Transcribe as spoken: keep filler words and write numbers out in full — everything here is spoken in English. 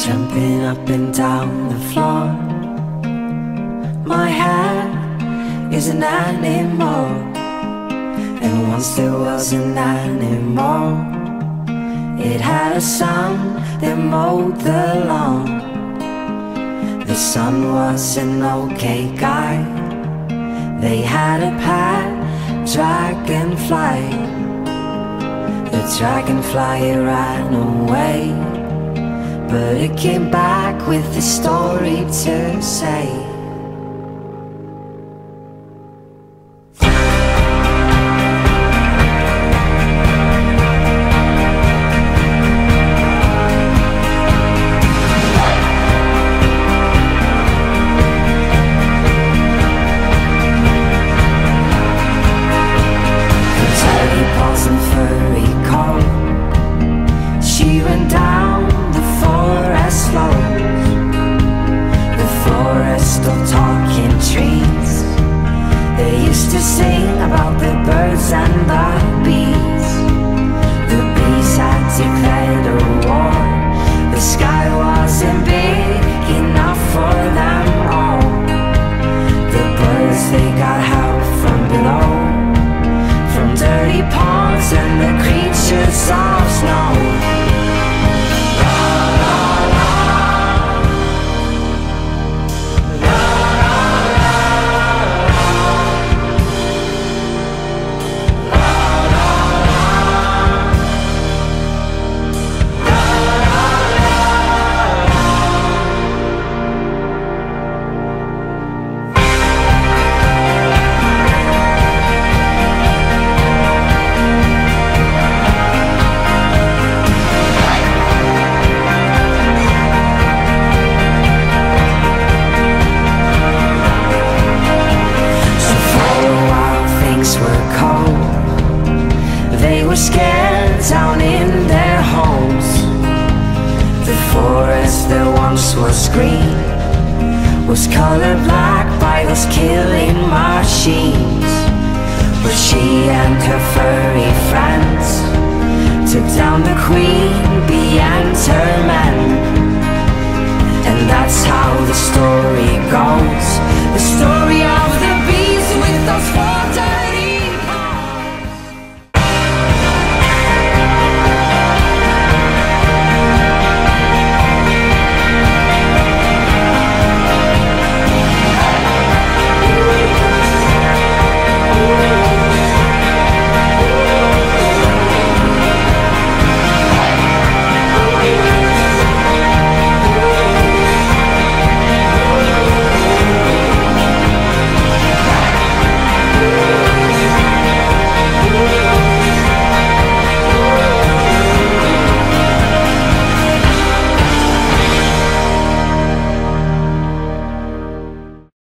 jumping up and down the floor. My hair is an animal, and once there was an animal. It had a son that mowed the lawn. The son was an okay guy. They had a pet dragonfly. The dragonfly ran away, but it came back with a story to say. Scared down in their homes. The forest that once was green was colored black by those killing machines. But she and her furry friends took down the queen